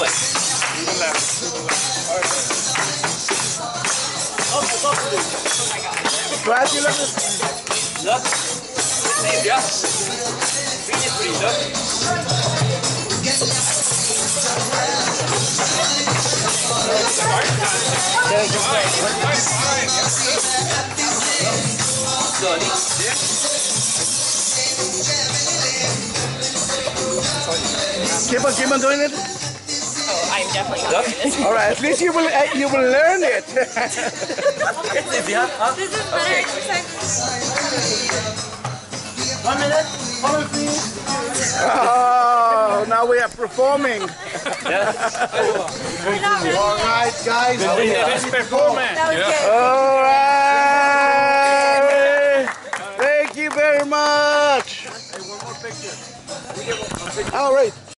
way. To the left. Oh my God. Try to look. Look. Ja. Vrienden, vrienden. Sorry. Keep on doing it. Oh, I'm definitely not doing this. All right, at least you will learn it. This is better exercise. 1 minute. Hold on, please. Oh, now we are performing. All right, guys. Best performance. That was good. All right. Thank you very much. Hey, one more picture. All right.